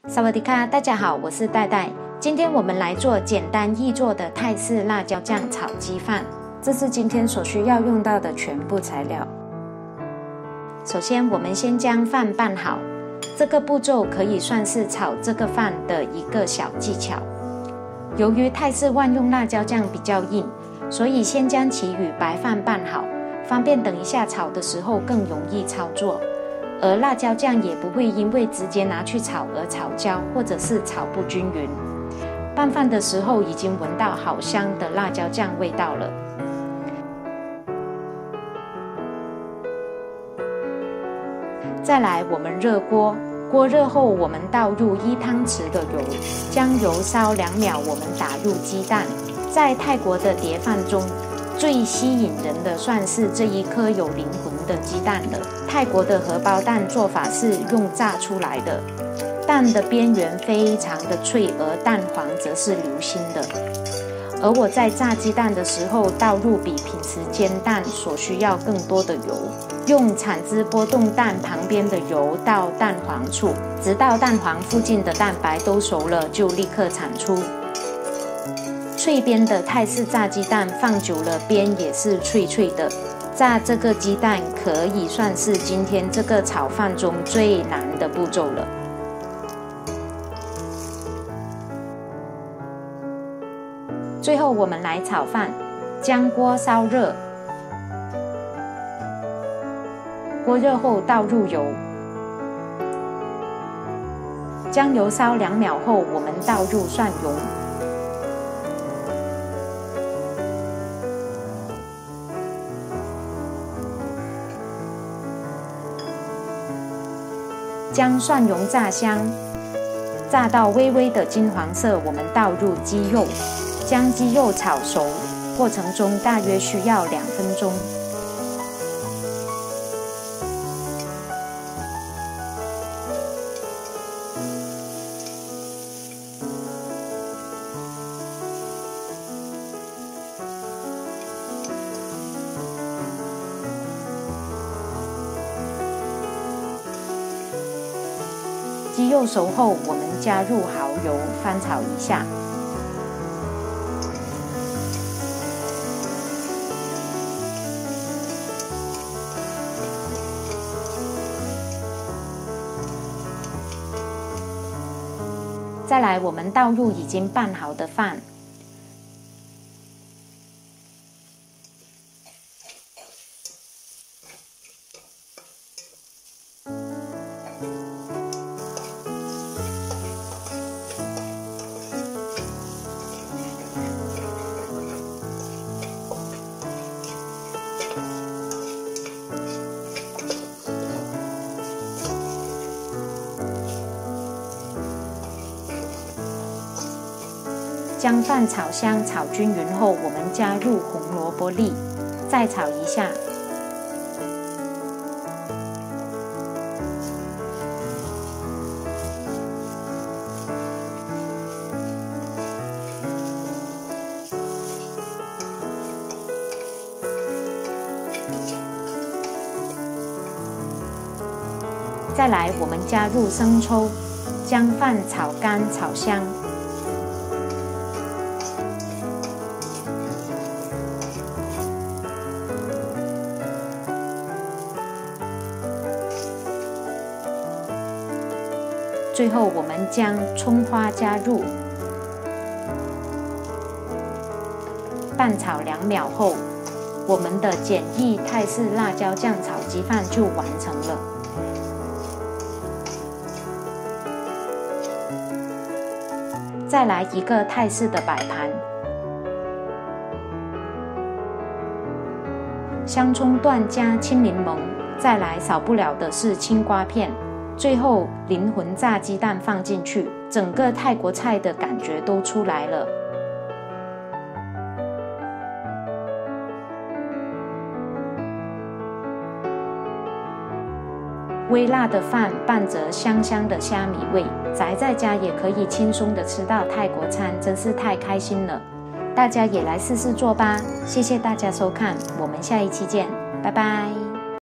萨瓦迪卡，大家好，我是戴戴。今天我们来做简单易做的泰式辣椒酱炒鸡饭，这是今天所需要用到的全部材料。首先，我们先将饭拌好，这个步骤可以算是炒这个饭的一个小技巧。由于泰式万用辣椒酱比较硬，所以先将其与白饭拌好，方便等一下炒的时候更容易操作。而辣椒酱也不会因为直接拿去炒而炒焦，或者是炒不均匀。拌饭的时候已经闻到好香的辣椒酱味道了。再来，我们热锅，锅热后我们倒入1汤匙的油，将油烧2秒，我们打入鸡蛋。在泰国的碟饭中，最吸引人的算是这一颗有灵魂的鸡蛋了。泰国的荷包蛋做法是用炸出来的，蛋的边缘非常的脆，而蛋黄则是流心的。而我在炸鸡蛋的时候，倒入比平时煎蛋所需要更多的油，用铲子拨动蛋旁边的油到蛋黄处，直到蛋黄附近的蛋白都熟了，就立刻铲出。脆边的泰式炸鸡蛋放久了，边也是脆脆的。炸这个鸡蛋可以算是今天这个炒饭中最难的步骤了。最后我们来炒饭，将锅烧热，锅热后倒入油，将油烧2秒后，我们倒入蒜蓉。将蒜蓉炸香，炸到微微的金黄色，我们倒入鸡肉，将鸡肉炒熟，过程中大约需要2分钟。鸡肉熟后，我们加入蚝油，翻炒一下。再来，我们倒入已经拌好的饭。将饭炒香、炒均匀后，我们加入红萝卜粒，再炒一下。再来，我们加入生抽，将饭炒干、炒香。最后，我们将葱花加入，拌炒2秒后，我们的简易泰式辣椒酱炒鸡饭就完成了。再来一个泰式的摆盘，香葱段加青柠檬，再来少不了的是青瓜片。最后灵魂炸鸡蛋放进去，整个泰国菜的感觉都出来了。微辣的饭伴着香香的虾米味，宅在家也可以轻松的吃到泰国餐，真是太开心了。大家也来试试做吧。谢谢大家收看，我们下一期见，拜拜。